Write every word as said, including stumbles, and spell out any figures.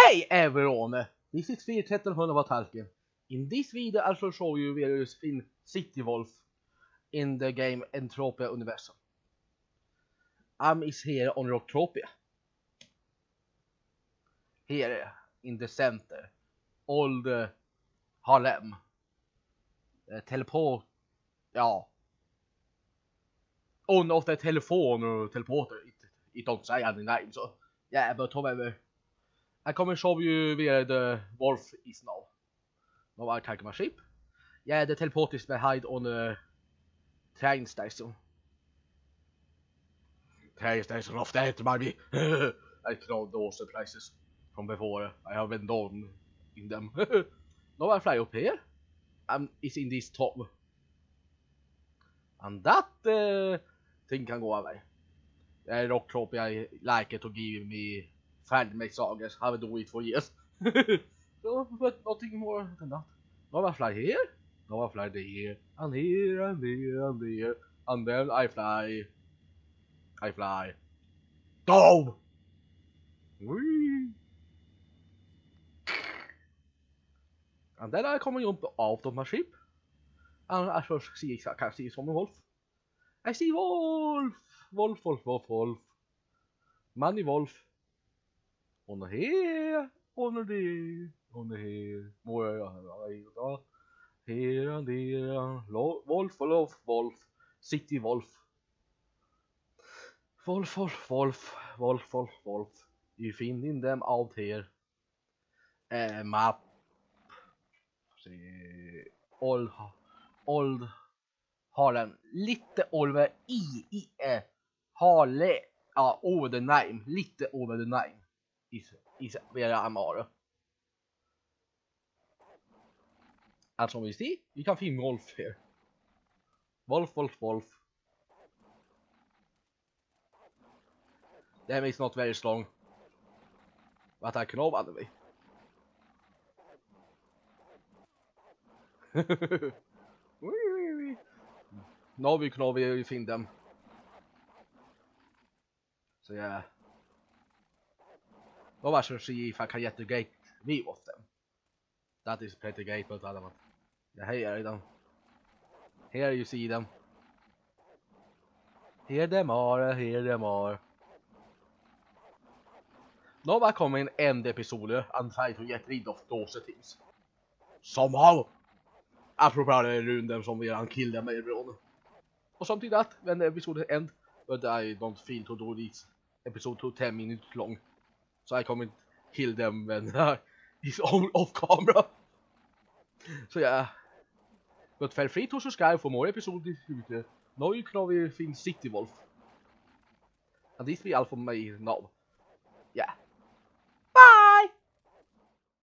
Hey everyone, this is three thirteen hundred watt Halken. In this video I'll show you where you spin City Wolf in the game Entropia universum. I'm is here on Entropia. Here in the center, all the Harlem. Uh, teleport, ja. On of the telephone or teleporter, it, it don't say any name, so yeah, but however. I come and show you where the wolf is now. Now I take my ship. Yeah, the teleport is behind on the train station. Train station of that, maybe. I know those places from before. I have been down in them. Now I fly up here. And it's in this top. And that uh, thing can go away. Uh, Rock Trophy, I like it to give me fan-made sagas. I haven't done it for years. So, but nothing more than that. Now I fly here. Now I fly there. And here, and there, and there. And then I fly. I fly. Down! Whee! And then I come up out of my ship. And I first see, I can see some wolf. I see wolf! Wolf, wolf, wolf, wolf. Money wolf. On here, on there, on here. More, here and there. Wolf, wolf, wolf. City wolf. Wolf, wolf, wolf, wolf, wolf, wolf. You find them out here. Uh, map. See, old, old Harlem. Lite over i, i, eh. Harle, ja, over the name. Lite over the name. Is, is where I'm at. And som vi ser, vi kan finna wolf here. Wolf, wolf, wolf. Them is not very strong. But I can over anyway. Now we can over find them. So yeah. Now I should see if I can get the gate view of them. That is pretty great, but I don't know. Yeah, here them. Here you see them. Here them are, here them are. Now I come in end episode and try to get rid of those things. Somehow. I probably ruin them some way and kill them everyone. Or something like that when the episode end. But I don't feel to do this episode to ten minutes long. So I come and kill them when uh, it's all off camera. So yeah. But feel free to subscribe for more episodes ute. Now you can always find City Wolf. And this will be all from me now. Yeah.